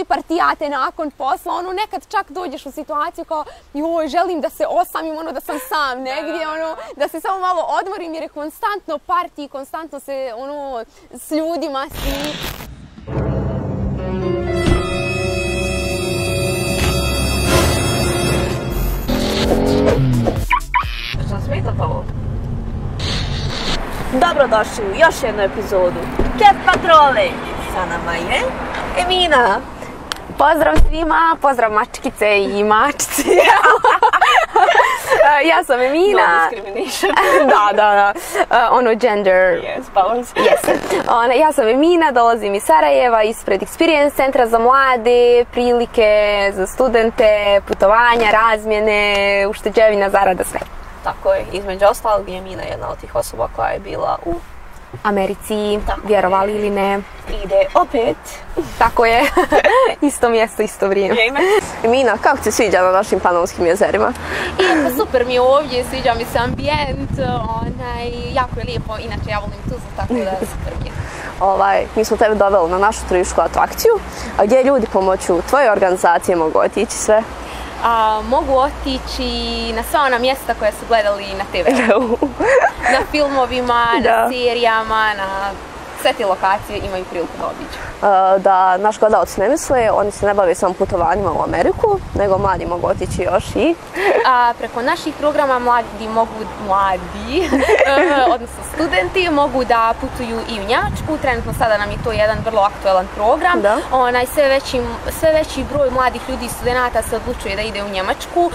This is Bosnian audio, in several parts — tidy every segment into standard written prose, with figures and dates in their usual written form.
3 partijate nakon posla, ono nekad čak dođeš u situaciju kao joj, želim da se osamim, ono da sam sam negdje, ono da se samo malo odmorim jer je konstantno partiji, konstantno se ono s ljudima si. Što smeta ovo? Dobrodošli u još jednu epizodu Kef Patrole. Sa nama je Emina. Pozdrav svima, pozdrav mačkice i mačci. Ja sam Emina. No discrimination. Da. Ono gender. Yes, balance. Yes. Ja sam Emina, dolazim iz Sarajeva, ispred Experience centra za mlade, prilike za studente, putovanja, razmjene, ušteđevina, zarada, sve. Tako je, između ostalog je Emina jedna od tih osoba koja je bila u Americi, vjerovali ili ne. Ide opet. Tako je, isto mjesto, isto vrijeme. Emina, kako ti sviđa na našim Panonskim jezerima? Pa super mi je ovdje, sviđa mi se ambijent, jako je lijepo, inače ja volim Tuzlu, tako da super mi je. Mi smo tebe doveli na našu turističku atrakciju, a gdje ljudi pomoću tvoje organizacije mogu otići sve? Mogu otići na sva ona mjesta koja su gledali na TV-u. Na filmovima, na serijama, na sve te lokacije imaju priliku da obiđu. Da naš gledalci ne misle, oni se ne bave samo putovanjima u Ameriku, nego mladi mogu otići još i... Preko naših programa odnosno studenti, mogu da putuju i u Njemačku. Trenutno sada nam je to jedan vrlo aktuelan program. Sve veći broj mladih ljudi i studenata se odlučuje da ide u Njemačku,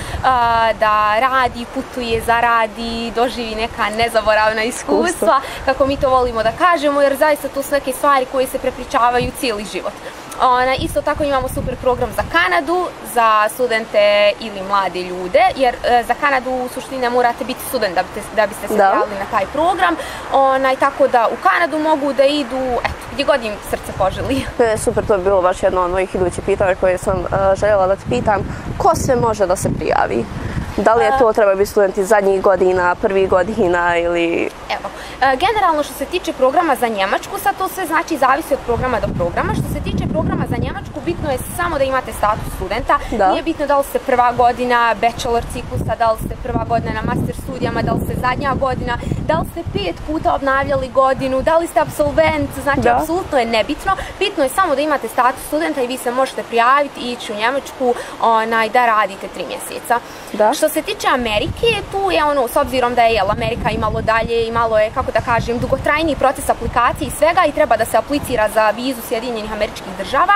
da radi, putuje, zaradi, doživi neka nezaboravna iskustva, kako mi to volimo da kažemo, jer zaista to su neke stvari koje se prepričavaju cijeli život. Isto tako imamo super program za Kanadu, za studente ili mlade ljude, jer za Kanadu u suštini ne morate biti student da biste se prijavili na taj program. Tako da u Kanadu mogu da idu, gdje god im srce poželi. Super, to je bilo baš jedno od mojih idućih pitanja koje sam željela da te pitam. Ko sve može da se prijavi? Da li je to treba biti studenti zadnjih godina, prvih godina ili... Evo, generalno što se tiče programa za Njemačku, sad to sve znači zavisi od programa do programa. Što se tiče programa za Njemačku, bitno je samo da imate status studenta. Nije bitno da li ste prva godina bachelor ciklusa, da li ste prva godina na master studijama, da li ste zadnja godina, da li ste 5 puta obnavljali godinu, da li ste absolvent, znači apsolutno je nebitno. Bitno je samo da imate status studenta i vi se možete prijaviti i ići u Njemačku da radite 3 mjeseca. Što se tiče Amerike, tu je s obzirom da je Amerika imalo dalje, imalo je, kako da kažem, dugotrajniji proces aplikacije i svega i treba da se aplicira za vizu Sjedinjenih Američkih Država.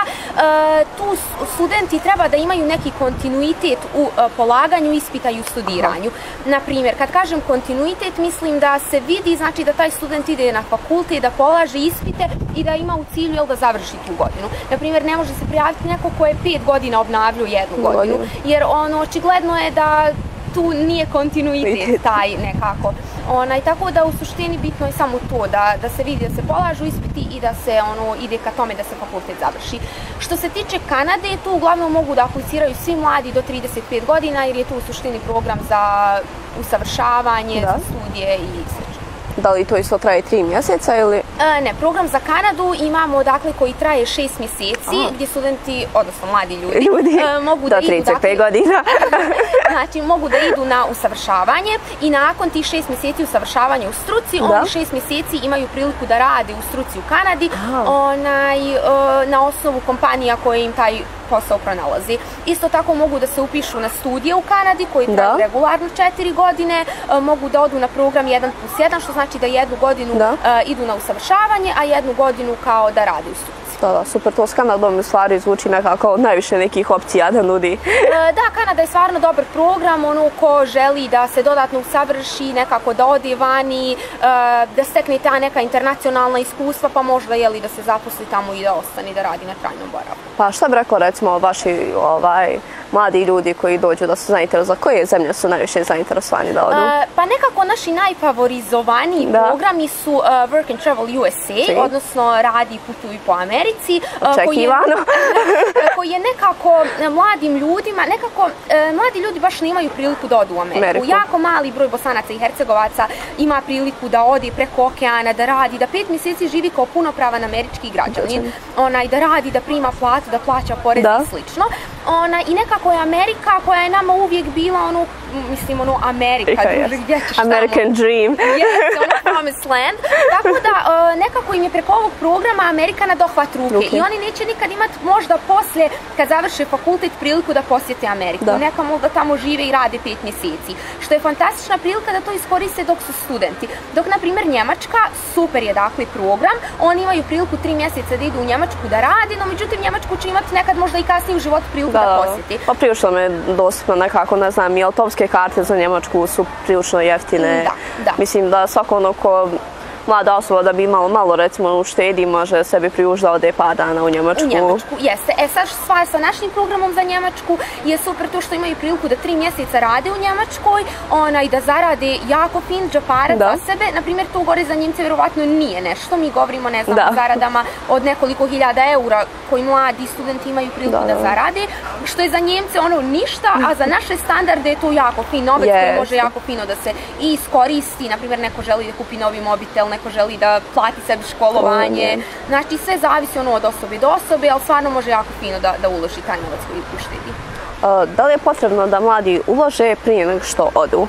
Tu studenti treba da imaju neki kontinuitet u polaganju ispita i u studiranju. Naprimjer, kad kažem kontinuitet, mislim da se vidi, znači da taj student ide na fakultet, da polaže ispite i da ima u cilju da završi tu godinu. Naprimjer, ne može se prijaviti neko ko je 5 godina obnavljao 1 godinu, jer očigledno je da tu nije kontinuitet taj nekako. Tako da u suštini bitno je samo to da se vidi da se polažu ispiti i da se ide ka tome da se fakultet završi. Što se tiče Kanade, tu uglavnom mogu da apliciraju svi mladi do 35 godina jer je tu u suštini program za usavršavanje, za studije i sl. Da li to isto traje 3 mjeseca ili? Ne, program za Kanadu imamo koji traje 6 mjeseci gdje studenti, odnosno mladi ljudi mogu da idu, 35 godina. Znači mogu da idu na usavršavanje i nakon tih 6 mjeseci usavršavanja u struci, oni 6 mjeseci imaju priliku da rade u struci u Kanadi na osnovu kompanija koje im taj posao pronalazi. Isto tako mogu da se upišu na studije u Kanadi koji traju regularno 4 godine, mogu da odu na program 1+1, što znači da 1 godinu idu na usavršavanje, a 1 godinu kao da rade u struci. Da, super, to s Kanadom u stvari zvuči nekako najviše nekih opcija da nudi. Da, Kanada je stvarno dobar program, ko želi da se dodatno usavrši, nekako da ode vani, da stekne ta neka internacionalna iskustva, pa možda da se zaposli tamo i da ostane da radi na trajnom boravku. Pa šta bi rekao recimo vaši mladi ljudi koji dođu da su zainteresovani, za koje zemlje su najviše zainteresovani da odu? Pa nekako naši najfavorizovaniji programi su Work and Travel USA, odnosno radi i putuju po Americi. Očekivano. Koji je nekako mladim ljudima, mladi ljudi baš nemaju priliku da odu u Ameriku. Jako mali broj Bosanaca i Hercegovaca ima priliku da odi preko okeana, da radi, da 5 mjeseci živi kao punopravan američki građanin, da radi, da prima platu, da plaća porez i slično. I nekako je Amerika koja je nama uvijek bila Amerika, gdje ćeš tamo? American dream. Promised land. Tako da nekako im je preko ovog programa Amerika na dohvat ruke i oni neće nikad imati možda poslije, kad završe fakultet, priliku da posjete Ameriku. Neka možda tamo žive i rade 5 mjeseci. Što je fantastična prilika da to iskoriste dok su studenti. Dok, na primjer, Njemačka, super je dakle program, oni imaju priliku 3 mjeseca da idu u Njemačku da radi, no međutim Njemačku će imati nekad možda i kasnije u životu priliku da posjeti. Pa prilično mi je dostupno nekako, ne znam, i autobske karte za Njemačku su prilično jeftine. Mislim da svako ono ko mlada osoba da bi imala malo, recimo, uštedi, može sebi priužiti da ode par dana u Njemačku. U Njemačku, jeste. Sad stvar sa našim programom za Njemačku je super to što imaju priliku da 3 mjeseca rade u Njemačkoj i da zarade jako fin džeparac za sebe. Naprimjer, to gore za Njemce vjerovatno nije nešto. Mi govorimo, ne znam, o zaradama od nekoliko hiljada eura koji mladi studenti imaju priliku da zarade, što je za Njemce ništa, a za naše standarde je to jako fin novac koji može jako fino da se i iskoristi. Naprimjer, neko želi da kupi novi mobitel, neko želi da plati sebi školovanje. Znači, sve zavisi od osobe do osobe, ali stvarno može jako fino da uloži taj novac koji uštedi. Da li je potrebno da mladi ulože prije nego što odu?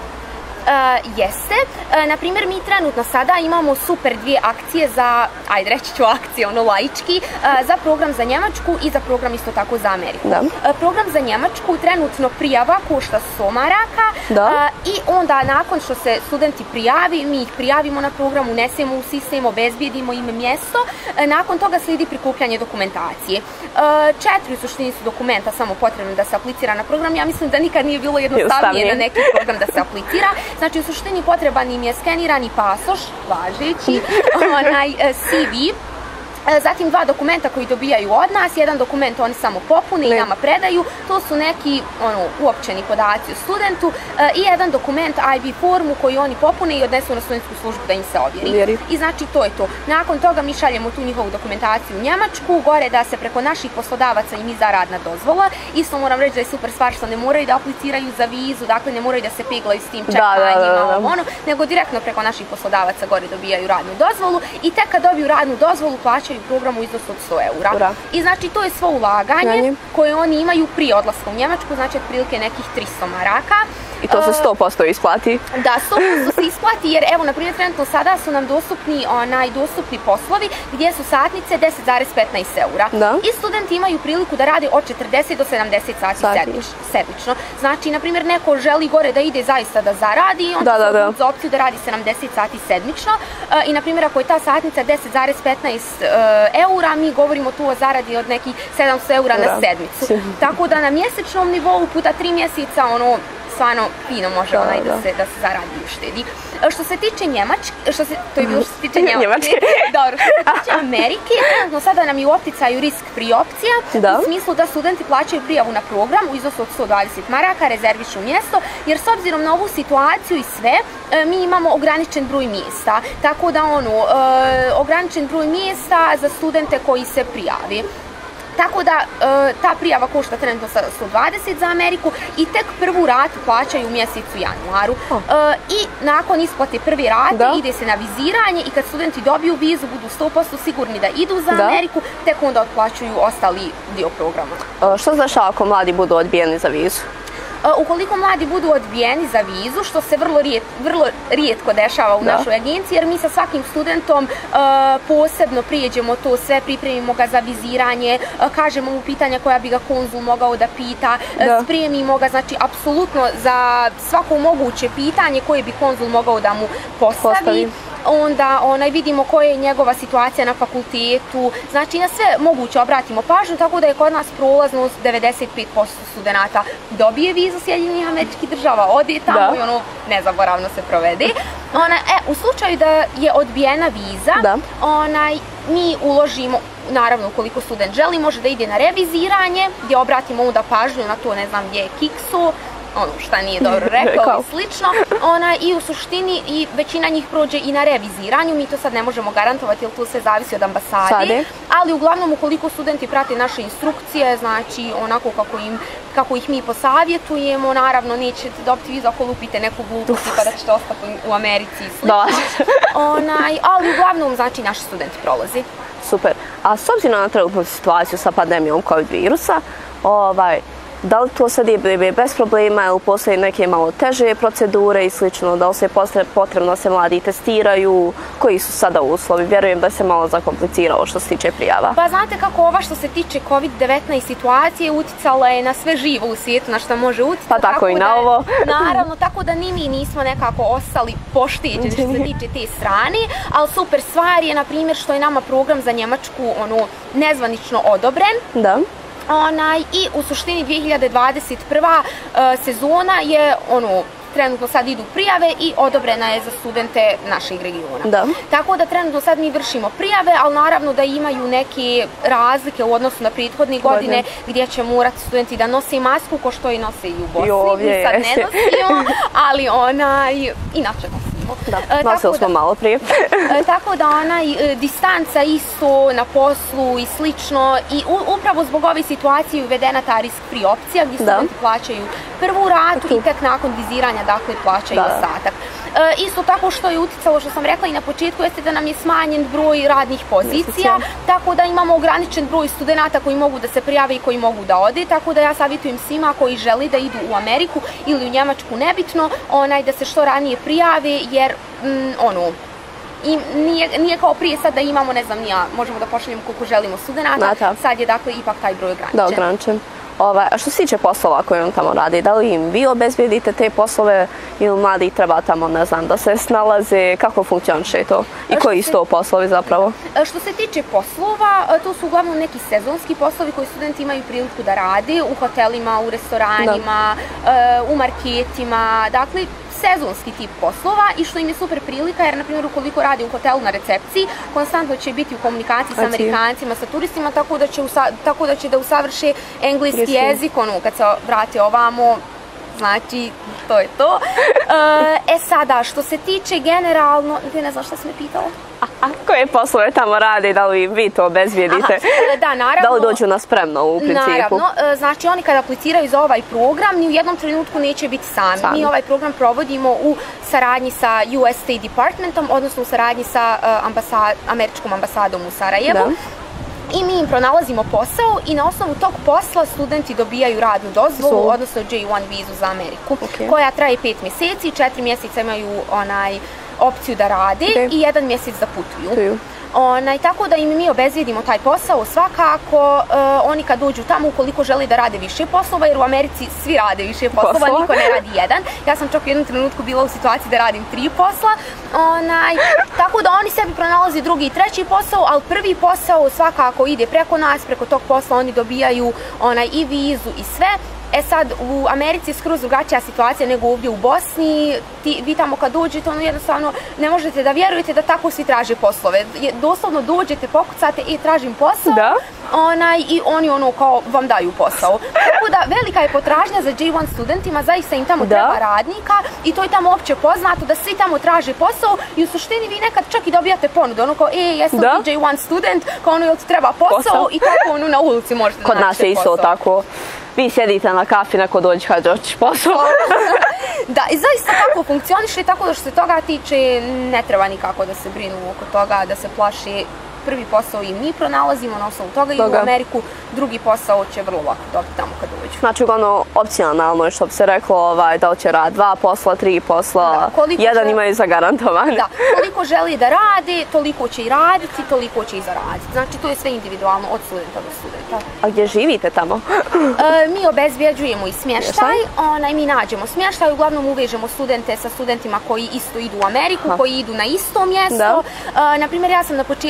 Jeste. Naprimjer, mi trenutno sada imamo super 2 akcije za, ajde reći ću akcije, laički, za program za Njemačku i za program isto tako za Ameriku. Program za Njemačku trenutno prijava košta 100 maraka i onda nakon što se studenti prijavi, mi ih prijavimo na program, unesemo u sistem, obezbijedimo im mjesto, nakon toga slijedi prikupljanje dokumentacije. 4 u suštini su dokumenta samo potrebno da se aplicira na program. Ja mislim da nikad nije bilo jednostavnije na neki program da se aplicira. Znači, u suštini potreban im je skenirani pasoš, važeći, CV, zatim 2 dokumenta koji dobijaju od nas, jedan dokument oni samo popune i nama predaju, to su neki uopćeni podaci o studentu i jedan dokument IB formu koji oni popune i odnesu na studentsku službu da im se ovjeri. I znači to je to. Nakon toga mi šaljemo tu njihovu dokumentaciju u Njemačku, gore da se preko naših poslodavaca im izda radna dozvola. Isto moram reći da je super stvar što ne moraju da apliciraju za vizu, dakle ne moraju da se peglaju s tim čekanjima, nego direktno preko naših poslodavaca gore dobijaju radnu dozvolu i tek kad dobiju radnu dozvolu plaćaju programu iznos od 100 eura. I znači to je svo ulaganje koje oni imaju prije odlaska u Njemačku, znači otprilike nekih 300 maraka. I to se 100% isplati? Da, 100% se isplati jer evo, na primjer, trenutno sada su nam dostupni poslovi gdje su satnice 10,15 eura. I studenti imaju priliku da rade od 40 do 70 sati sedmično. Znači, na primjer, neko želi gore da ide zaista da zaradi i on će se odlučiti za opciju da radi 70 sati sedmično. I, na primjer, ako je ta satnica 10,15 eura, mi govorimo tu o zaradi od nekih 700 eura na sedmicu. Tako da na mjesečnom nivou puta 3 mjeseca, stvarno fino može da se zaradi i uštedi. Što se tiče Njemačke, to je bilo što se tiče Njemačke, dobro, što se tiče Amerike, trenutno sada nam je u opticaju risk-free opcija, u smislu da studenti plaćaju prijavu na program u iznosu od 120 maraka, rezervišu mjesto, jer s obzirom na ovu situaciju i sve, mi imamo ograničen broj mjesta, tako da ograničen broj mjesta za studente koji se prijavi. Tako da ta prijava košta trenutno 120 za Ameriku i tek prvu ratu plaćaju u mjesecu januaru. I nakon isplate prve rate ide se na viziranje i kad studenti dobiju vizu budu 100% sigurni da idu za Ameriku, tek onda otplaćuju ostali dio programa. Što znači ako mladi budu odbijeni za vizu? Ukoliko mladi budu odbijeni za vizu, što se vrlo rijetko dešava u našoj agenciji, jer mi sa svakim studentom posebno prijeđemo to sve, pripremimo ga za viziranje, kažemo mu pitanja koja bi ga konzul mogao da pita, spremimo ga, znači, apsolutno za svako moguće pitanje koje bi konzul mogao da mu postavi. Onda vidimo koja je njegova situacija na fakultetu, znači na sve moguće obratimo pažnju, tako da je kod nas prolaznost 95% studenata dobije vizu Sjedinjenih Američkih Država, ode tamo i nezaboravno se provede. U slučaju da je odbijena viza, mi uložimo naravno ukoliko student želi može da ide na reviziranje gdje obratimo onda pažnju na to, ne znam gdje je kikso, ono šta nije dobro rekao i slično. I u suštini i većina njih prođe i na reviziranju, mi to sad ne možemo garantovati jer to sve zavisi od ambasade, ali uglavnom ukoliko studenti prate naše instrukcije, znači onako kako ih mi posavjetujemo, naravno nećete dobiti vizu ako lupite neku glupost pa da ćete ostati u Americi i slično. Ali uglavnom znači naši studenti prolazi. Super. A s obzirom na trenutnu situaciju sa pandemijom COVID virusa, da li to sad je bez problema ili postoje neke malo teže procedure i slično, da li se potrebno da se mladi testiraju, koji su sada uslovi? Vjerujem da se malo zakompliciralo što se tiče prijava. Pa znate kako ova što se tiče COVID-19 situacije uticala je na sve živo u svijetu, na što može uticati. Pa tako i na ovo. Naravno, tako da ni mi nismo nekako ostali pošteđeni što se tiče te strane, ali super stvar je, na primjer, što je nama program za Njemačku nezvanično odobren. Da. I u suštini 2021. sezona je trenutno sad idu prijave i odobrena je za studente našeg regiona. Tako da trenutno sad mi vršimo prijave, ali naravno da imaju neke razlike u odnosu na prethodne godine gdje će morati studenti da nose masku ko što i nose i u Bosni. Mi sad ne nosimo, ali inače nosimo. Nosili smo malo prije. Tako da distanca isto na poslu i slično i upravo zbog ove situacije uvedena ta risk-free opcija gdje studenti plaćaju prvu ratu i tek nakon viziranja dakle plaćaju ostatak. Isto tako što je uticalo, što sam rekla i na početku, jeste da nam je smanjen broj radnih pozicija, tako da imamo ograničen broj studenata koji mogu da se prijave i koji mogu da ode, tako da ja savjetujem svima koji želi da idu u Ameriku ili u Njemačku, nebitno, da se što ranije prijave, jer nije kao prije sad da imamo, ne znam, možemo da pošaljemo koliko želimo studenata, sad je dakle ipak taj broj ograničen. Da, ograničen. A što se tiče poslova koje on tamo radi, da li im vi obezbijedite te poslove ili mladi treba tamo, ne znam, da se snalaze, kako funkcioniše to i koji su to poslovi zapravo? Što se tiče poslova, to su uglavnom neki sezonski poslovi koji studenti imaju priliku da rade u hotelima, u restoranima, u marketima, dakle sezonski tip poslova i što im je super prilika jer, na primjer, ukoliko radi u hotelu na recepciji, konstantno će biti u komunikaciji sa Amerikancima, sa turistima, tako da će da usavrše engleski jezik, kad se vrate ovamo, znači, to je to. Sada, što se tiče generalno, ne znam šta si me pitala? Koje poslove tamo rade, da li vi to obezbijedite? Da, naravno. Da li dođu na spremno u principu? Naravno, znači oni kada apliciraju za ovaj program, ni u jednom trenutku neće biti sami. Mi ovaj program provodimo u saradnji sa US State Departmentom, odnosno u saradnji sa američkom ambasadom u Sarajevu. I mi im pronalazimo posao i na osnovu tog posla studenti dobijaju radnu dozvolu, odnosno J1 vizu za Ameriku, koja traje 5 mjeseci, 4 mjeseca imaju opciju da rade i 1 mjesec da putuju. Tako da im mi obezbijedimo taj posao svakako, oni kad dođu tamo ukoliko žele da rade više poslova, jer u Americi svi rade više poslova, niko ne radi jedan. Ja sam čak u jednom trenutku bila u situaciji da radim 3 posla, tako da oni sebi pronalaze drugi i treći posao, ali prvi posao svakako ide preko nas, preko tog posla oni dobijaju i vizu i sve. Sad, u Americi je skroz drugačija situacija nego ovdje u Bosni. Vi tamo kad dođete, jednostavno ne možete da vjerujete da tako svi traže poslove. Doslovno dođete, pokucate i tražim posao i oni kao vam daju posao. Tako da velika je potražnja za J1 studentima, zaista im tamo treba radnika i to je tamo opće poznato da svi tamo traže posao i u suštini vi nekad čak i dobijate ponudu, kao jesi li J1 student, kao jel ti treba posao i tako na ulici možete da nađete posao. Kod nas je isto tako. Vi sjedite na kafi, neko dođe kad hoćeš posao. Da, i zaista tako funkcioniše, tako da što se toga tiče ne treba nikako da se brinu oko toga, da se plaši. Prvi posao i mi pronalazimo, na osnovu toga i u Ameriku, drugi posao će vrlo lako dobiti tamo kad dođu. Znači, uglavnom, opcionalno je što bi se reklo, da li će rad 2 posla, 3 posla, jedan imaju zagarantovan. Da, koliko želi da radi, toliko će i raditi, toliko će i zaraditi. Znači, to je sve individualno od studenta do studenta. A gdje živite tamo? Mi obezbjeđujemo i smještaj, mi nađemo smještaj, uglavnom uvežemo studente sa studentima koji isto idu u Ameriku, koji idu na isto mjesto. Naprimjer, ja sam na početku živjela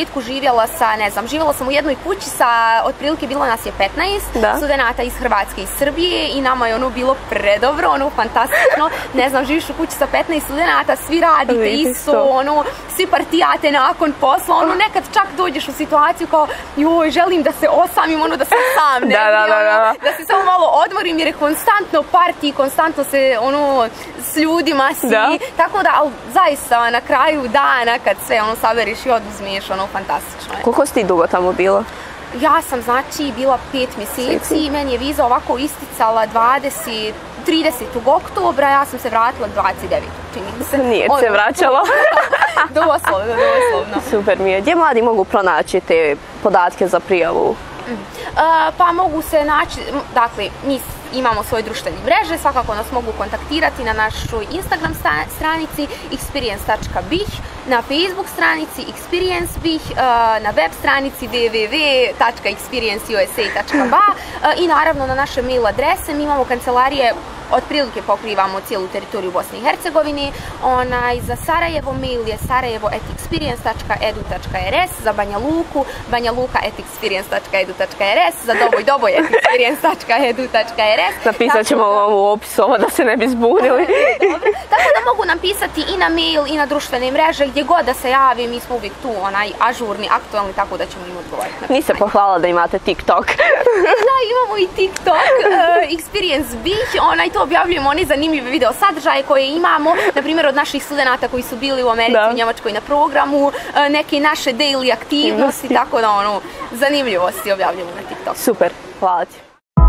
živjela sam u jednoj kući sa, otprilike bilo nas je 15 studenata iz Hrvatske i Srbije i nama je ono bilo predobro, ono fantastično, ne znam, živiš u kući sa 15 studenata, svi radite isto, ono, svi partijate nakon posla, ono, nekad čak dođeš u situaciju kao, joj, želim da se osamim, ono, da se sam ne da se samo malo odmorim jer je konstantno partiji, konstantno se, ono, s ljudima si, tako da, ali zaista na kraju dana kad sve, ono, saberiš i oduzmiješ, ono, fantastično je. Koliko si ti dugo tamo bila? Ja sam, znači, bila 5 mjeseci, meni je viza ovako isticala 30. oktobra, ja sam se vratila 29. čini mi se. Nije se vraćala. Doslovno. Super mi je. Gdje mladi mogu pronaći te podatke za prijavu? Pa mogu se naći, dakle, mi imamo svoje društvene mreže, svakako nas mogu kontaktirati na našoj Instagram stranici experience.bih, na Facebook stranici experience.bih, na web stranici www.experienceusa.ba i naravno na naše mail adrese. Mi imamo kancelarije, otprilike pokrivamo cijelu teritoriju Bosne i Hercegovine. Za Sarajevo mail je sarajevo@experience.edu.rs, za Banja Luku, banjaluka@experience.edu.rs, za doboj@experience.edu.rs. Napisat ćemo vam u opisu ovo da se ne bi zbunili. Tako da mogu nam pisati i na mail i na društvene mreže, gdje god da se javi, mi smo uvijek tu ažurni, aktualni, tako da ćemo im odgovoriti. Niste pohvala da imate TikTok. Da, imamo i TikTok, Experience.bih, to objavljujemo one zanimljive video sadržaje koje imamo, na primjer od naših studenata koji su bili u Americi i Njemačkoj na programu, neke naše daily aktivnosti, tako da zanimljivosti objavljujemo na TikTok. Super, hvala ti.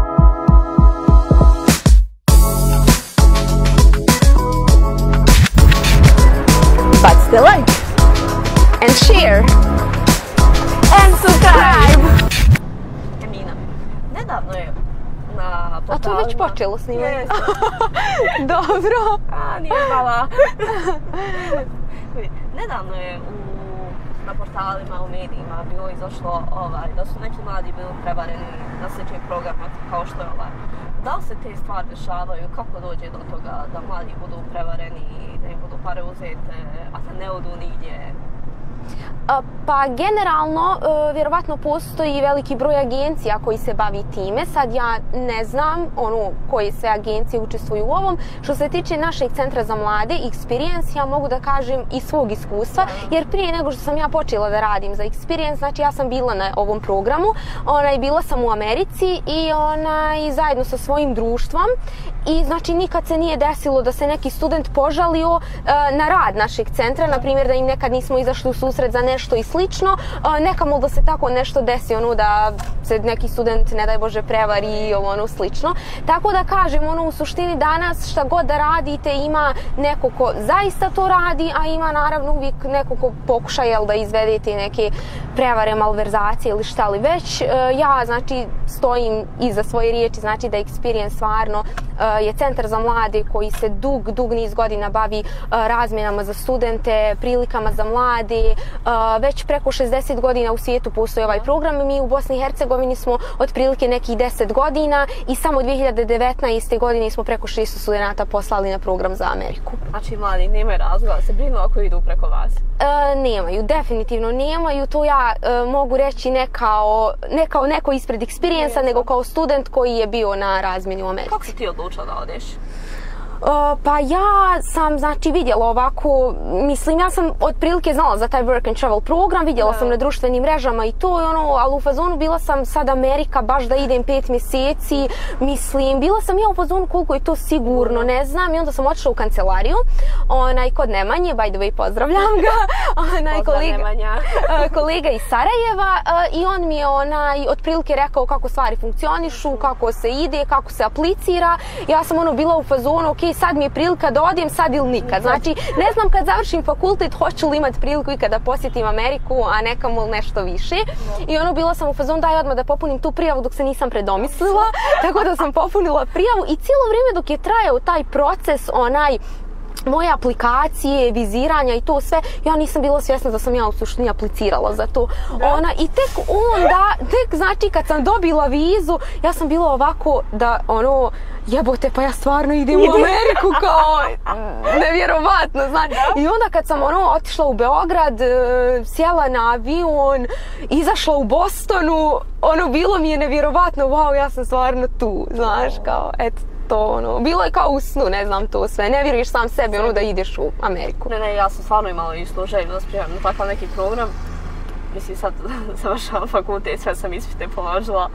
Bacite like and share and subscribe. Emina, nedavno je na portalima... A to već počelo snimati. Dobro. Nije hvala. Nedavno je na portalima, u medijima bilo izašlo da su neki mladi bili prevareni na sličnih programa kao što je ovaj. Da li se te stvari dešavaju, kako dođe do toga da mladi budu prevareni, da im budu pare uzete, a da ne odu nigdje? Pa generalno, vjerovatno postoji veliki broj agencija koji se bavi time. Sad ja ne znam koje sve agencije učestvuju u ovom. Što se tiče našeg centra za mlade, Experience, ja mogu da kažem iz svog iskustva, jer prije nego što sam ja počela da radim za Experience, znači ja sam bila na ovom programu, bila sam u Americi i zajedno sa svojim društvom i znači nikad se nije desilo da se neki student požalio na rad našeg centra, na primjer da im nekad nismo izašli u susret za nešto i slično, nekamo da se tako nešto desi, da se neki student, ne daj Bože, prevari i slično. Tako da kažem, u suštini danas šta god da radite ima neko ko zaista to radi, a ima naravno uvijek neko ko pokuša da izvedete neke prevare, malverzacije ili šta li već. Ja, znači, stojim iza svoje riječi, znači da Experience stvarno je centar za mlade koji se dug niz godina bavi razmjenama za studente, prilikama za mlade. Već preko 60 godina u svijetu postoji ovaj program. Mi u Bosni i Hercegovini smo otprilike nekih 10 godina i samo 2019. godine smo preko 600 studenata poslali na program za Ameriku. Znači mladi nemaju razloga da se brinu ako idu preko vas? Nemaju, definitivno nemaju. To ja mogu reći ne kao neko ispred Experience-a, nego kao student koji je bio na razmjeni u Americi. Kako si ti odlučila da odeš? Pa ja sam, znači, vidjela ovako, mislim, ja sam otprilike znala za taj work and travel program, vidjela sam na društvenim mrežama i to je ali u fazonu bila sam sad Amerika, baš da idem 5 mjeseci, mislim, bila sam ja u fazonu koliko je to sigurno, ne znam, i onda sam otišla u kancelariju, kod Nemanje, by the way, pozdravljam ga, kolega iz Sarajeva, i on mi je otprilike rekao kako stvari funkcionišu, kako se ide, kako se aplicira. Ja sam bila u fazonu, ok, sad mi je prilika da odijem, sad ili nikad. Znači, ne znam kad završim fakultet hoću li imati priliku i kada posjetim Ameriku, a nekamo nešto više. I bila sam u fazonu daj odmah da popunim tu prijavu dok se nisam predomislila, tako da sam popunila prijavu i cijelo vrijeme dok je trajao taj proces, moje aplikacije, viziranja i to sve, ja nisam bila svjesna da sam ja u suštini aplicirala za to. I tek znači kad sam dobila vizu, ja sam bila ovako da jebote, pa ja stvarno idem u Ameriku, kao, nevjerovatno, znaš. I onda kad sam otišla u Beograd, sjela na avion, izašla u Bostonu, bilo mi je nevjerovatno, wow, ja sam stvarno tu, znaš, kao, eto. To, bilo je kao u snu, ne znam to sve, ne vjeruješ sam sebi da ideš u Ameriku. Ne, ja sam stvarno imala isto želju da sprijemam na takav neki program. Mislim, sad završavam fakultet, sve sam ispite položila,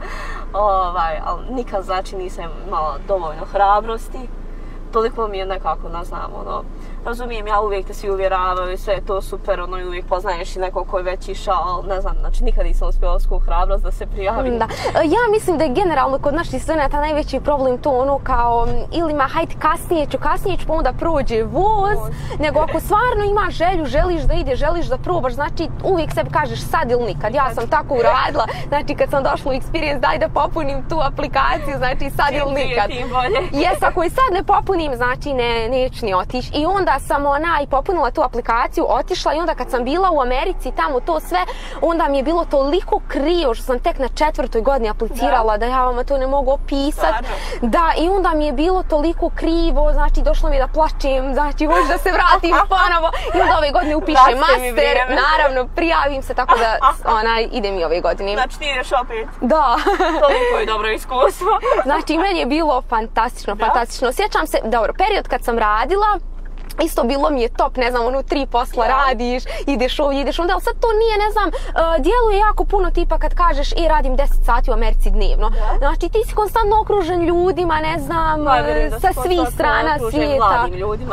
ali nikad znači nisam imala dovoljno hrabrosti. Toliko mi je nekako, ne znam, razumijem, ja uvijek te svi uvjeravaju, sve je to super, i uvijek poznaješ i nekog koji je već išao, ne znam, znači nikad nisam uspjela svu hrabrost da se prijavim. Da, ja mislim da je generalno kod naših studenata najveći problem to kao, ili ma hajde kasnije ću pa onda prođe voz, nego ako stvarno imaš želju, želiš da ideš, želiš da probaš, znači uvijek sebi kažeš sad ili nikad, ja sam tako uradila, znači kad sam došla u Experience, daj da popunim tu aplikaciju, znači sad ili nikad. Jes, ako je sad ne popunim, znači neću ni otići. I onda sam i popunila tu aplikaciju, otišla i onda kad sam bila u Americi, tamo to sve, onda mi je bilo toliko krivo što sam tek na 4. godini aplicirala da ja vama to ne mogu opisati. Da, i onda mi je bilo toliko krivo, znači došlo mi je da plačem, znači hoću da se vratim ponovo i onda ove godine upišem master, naravno prijavim se tako da idem i ove godine. Znači ti ideš opet? Da. Toliko je dobro iskustvo. Znači meni je bilo fantastično. Sjećam se, dobro, period kad sam radila, isto bilo mi je top, ne znam, 3 posla radiš, ideš ovdje, ideš onda, ali sad to nije, ne znam, djeluje jako puno tipa kad kažeš radim 10 sati u Americi dnevno. Znači ti si konstantno okružen ljudima, ne znam, sa svih strana svijeta.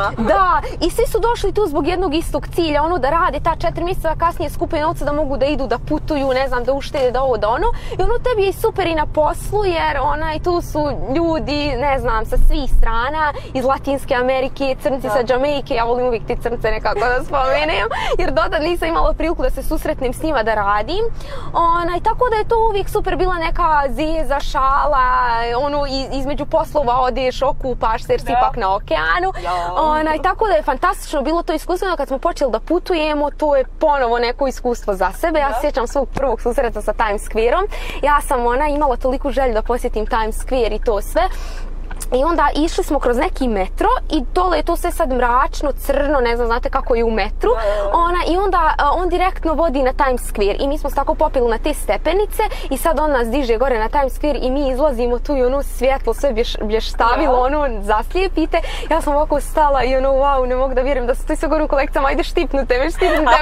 Da, i svi su došli tu zbog jednog istog cilja, da rade ta 4 mjeseca, kasnije skupe novce da mogu da idu, da putuju, ne znam, da uštede, da ovo, da ono. I tebi je super i na poslu, jer tu su ljudi, ne znam, sa svih strana, iz Latinske Amerike, crnci sa Jamaica, ja volim uvijek ti crnce nekako da spomenem, jer dotad nisam imala priliku da se susretnem s njima da radim. Tako da je to uvijek super bila neka zeza, šala, između poslova odeš, okupaš se jer si ipak na okeanu. Tako da je fantastično bilo to iskustvo, kad smo počeli da putujemo, to je ponovo neko iskustvo za sebe. Ja se sjećam svog prvog susreta sa Times Square-om. Ja sam imala toliku želju da posjetim Times Square i to sve. I onda išli smo kroz neki metro i dole je to sve sad mračno, crno, ne znam, znate kako je u metru. I onda on direktno vodi na Times Square i mi smo se tako popili na te stepenice i sad on nas diže gore na Times Square i mi izlazimo tu i svjetlo sve blještavilo, zaslijepite. Ja sam ovako stala i wow, ne mogu da vjerujem da su tu sve gore u kolekcijama, ajde štipnute me, ne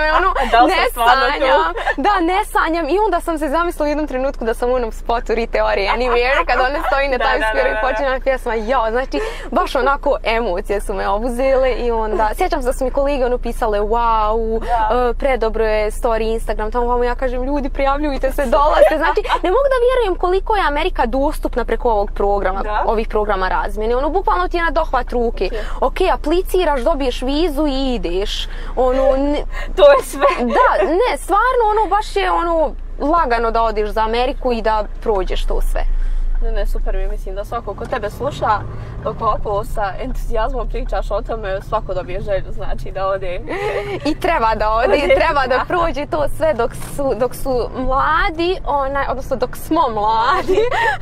sanjam. Da, ne sanjam. I onda sam se zamislila u jednom trenutku da sam u onom spotu Rite Ori Anywhere, kad one stoji na Times Square i počinje pjesma. Znači, baš onako emocije su me obuzele i onda, sjećam se da su mi kolege pisale wow, predobro je story Instagram, tamo ja kažem ljudi prijavljujte se, dolazite, znači ne mogu da vjerujem koliko je Amerika dostupna preko ovog programa, ovih programa razmjene, bukvalno ti je na dohvat ruke, ok, apliciraš, dobiješ vizu i ideš, to je sve. Da, ne, stvarno baš je lagano da odiš za Ameriku i da prođeš to sve. Ne, super mi, mislim da svako ko tebe sluša, dok ovako sa entuzijazmom pričaš o tome, svako dobije želju, znači da ode. I treba da ode, treba da prođe to sve dok su mladi, odnosno dok smo mladi.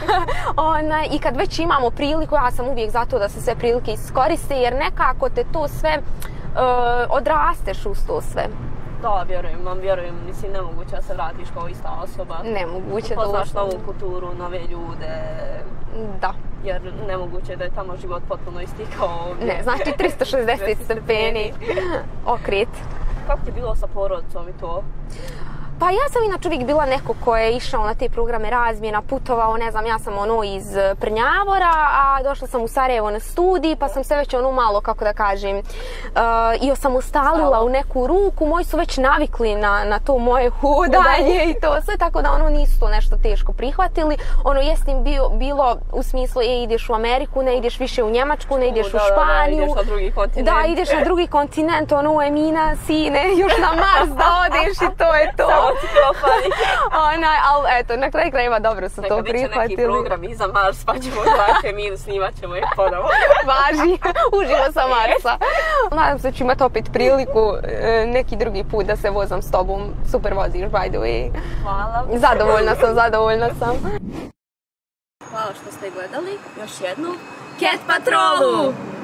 I kad već imamo priliku, ja sam uvijek za to da se sve prilike iskoriste, jer nekako te to sve odrasteš uz to sve. Da, vjerujem, mislim, nemoguće da se vratiš kao ista osoba. Nemoguće da upoznaš novu kulturu, nove ljude. Da. Jer nemoguće da je tamo život potpuno isti kao ovdje. Ne, znači 360 stepeni okret. Kako ti je bilo sa porodicom i to? Pa ja sam inače uvijek bila neko ko je išao na te programe razmjena, putovao, ne znam, ja sam iz Prnjavora, a došla sam u Sarajevo na studij, pa sam se već malo, kako da kažem, i osamostalila u neku ruku, moji su već navikli na to moje hodanje i to sve, tako da nisu to nešto teško prihvatili. Jest im bilo u smislu, ideš u Ameriku, ne ideš više u Njemačku, ne ideš u Španiju. Ideš na drugi kontinent. Da, ideš na drugi kontinent, Emina, sine, još na Mars da odeš i to je to. Ali eto, na kraju krajeva dobro su to prihvatili. Neka biće neki program i za Mars, pa ćemo zvati Eminu, snimat ćemo ih ponovo. Važi, uživo sa Marsa. Nadam se da ću imati opet priliku neki drugi put da se vozam s tobom. Super voziš, by the way. Hvala. Zadovoljna sam. Hvala. hvala što ste gledali. Još jednu Cat Patrolu!